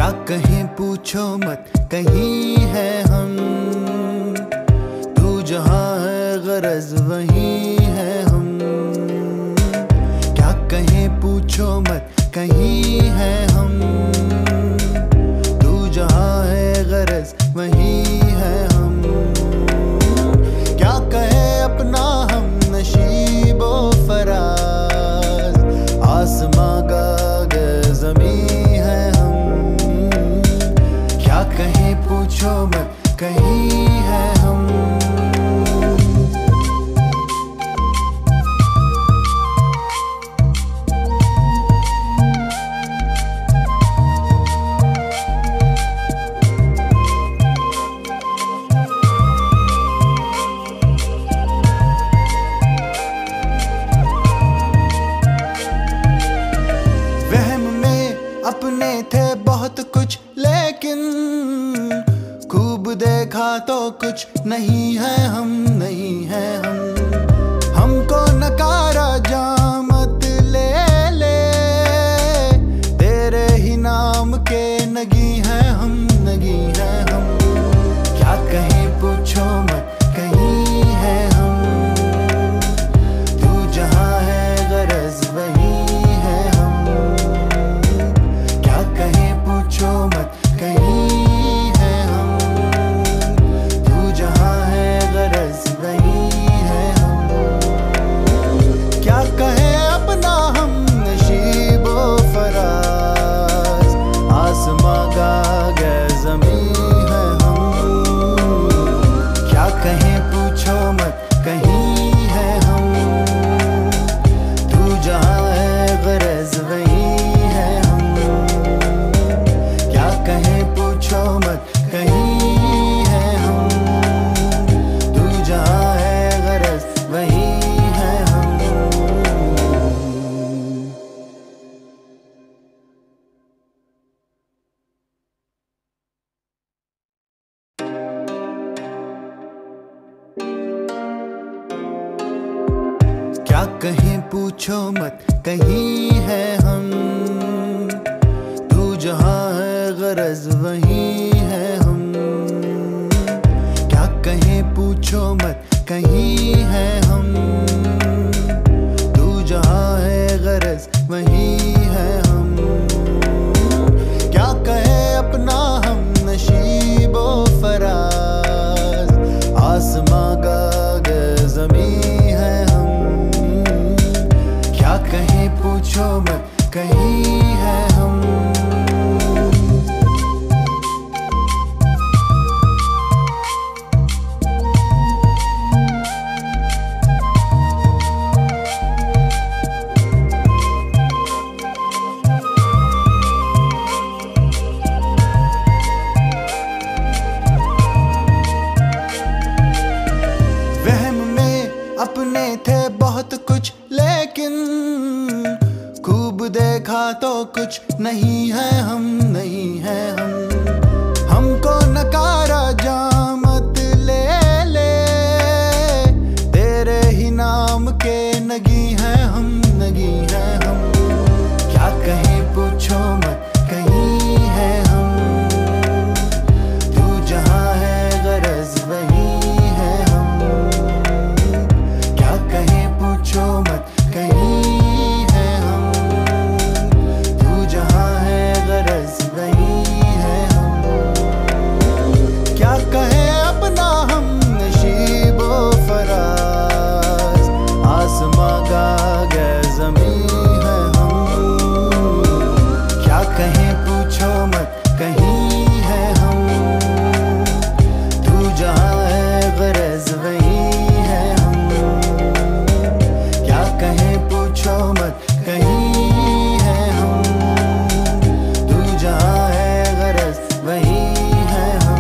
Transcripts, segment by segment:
क्या कहें पूछो मत, कहीं है हम। तू जहाँ है गरज वहीं है हम। क्या कहें पूछो मत, कहीं है हम। तू जहाँ है गरज वहीं है हम। क्या कहे अपना हम नशीबो फराज, आसमां गागे ज़मीं है हम। क्या कहें पूछो मत, कहीं है हम। अपने थे बहुत कुछ लेकिन खूब देखा तो कुछ नहीं है हम, नहीं है हम। हमको नकारा जा मत ले ले, तेरे ही नाम के नगी है हम, नगी है हम। क्या कहें पूछो मत, कहीं है हम। तू जहाँ है गरज वहीं है हम। पूछो मत, कहीं है हम। तू जहाँ है गरज वहीं है हम। क्या कहे अपना हम नशीबो फराज, आसमां गागे ज़मीं है हम। क्या कहें पूछो मत, कहीं है हम। तू जहाँ है गरज वहीं है हम। कहें पूछो मत, कहीं है हम। तू जहाँ है गरज वहीं है हम। क्या कहें पूछो मत, कहीं है हम। तू जहाँ है गरज वहीं है हम। क्या कहें पूछो मत, कहीं है हम। तू जहाँ है गरज वहीं है हम। क्या कहे अपना हम नशीबो फराज, आसमां गागे ज़मीं है हम। क्या कहें पूछो मत, कहीं है हम। अपने थे बहुत कुछ लेकिन खूब देखा तो कुछ नहीं है हम, नहीं है हम। हमको नकारा जा मत ले ले, तेरे ही नाम के नगी है हम, नगी है हम। क्या कहें पूछो मत, कहीं है हम। तू जहाँ है गरज वहीं है हम। पूछो मत, कहीं है हम। तू जहाँ है गरज वहीं है हम। क्या कहे अपना हम नशीबो फराज, आसमां गागे ज़मीं है हम। क्या कहें पूछो मत, कहीं है हम। तू जहाँ है गरज वहीं है हम। कहें पूछो मत, कहीं है हम। तू जहाँ है गरज वहीं है हम।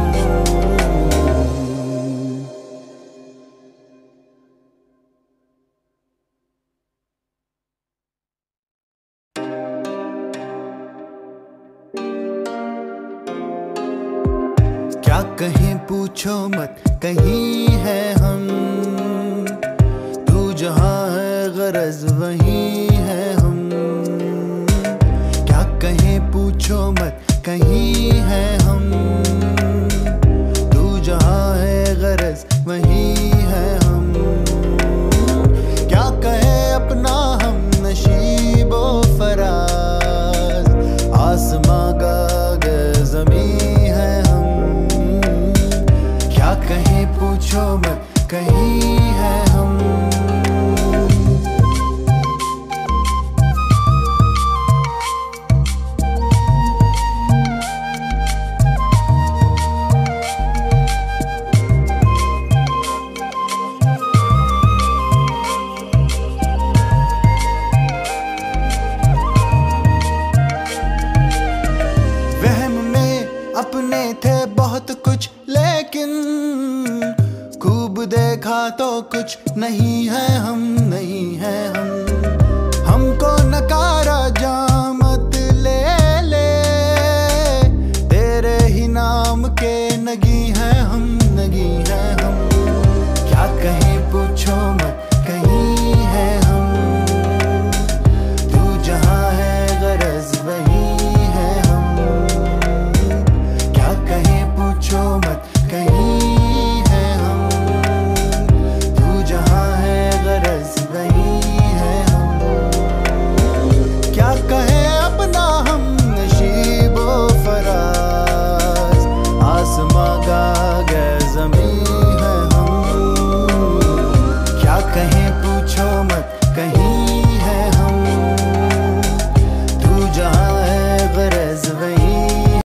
क्या कहें पूछो मत, कहीं है हम। तू जहाँ है गरज वहीं है हम। क्या कहें पूछो मत, कहीं है हम। तू जहाँ है गरज वहीं है हम। क्या कहे अपना हम नशीबो फराज, आसमां का अगर ज़मीं है हम। क्या कहें पूछो मत, कहीं है हम। अपने थे बहुत कुछ लेकिन खूब देखा तो कुछ नहीं